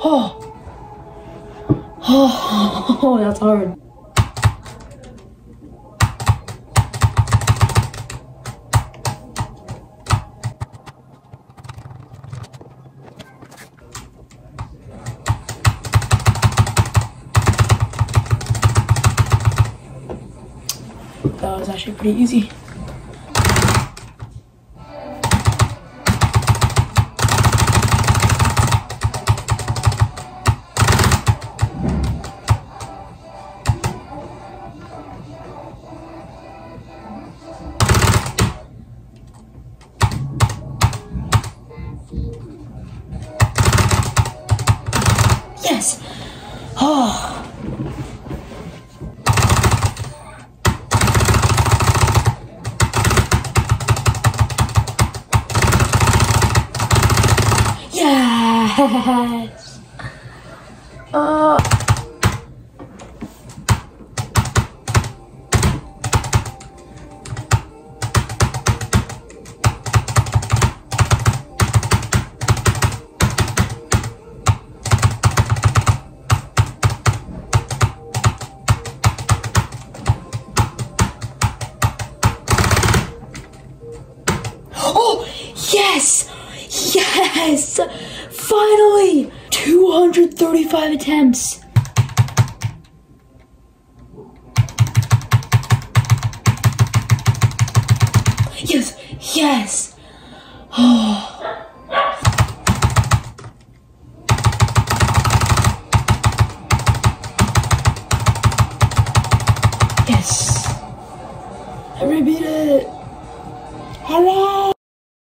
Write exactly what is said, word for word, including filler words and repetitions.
Oh. Oh, oh, that's hard. That was actually pretty easy. Yes! Oh! Yes! Uh... Oh! Yes! Yes! Finally! two hundred thirty-five attempts. Yes! Yes! Oh. Yes! I repeat it! Hurrah!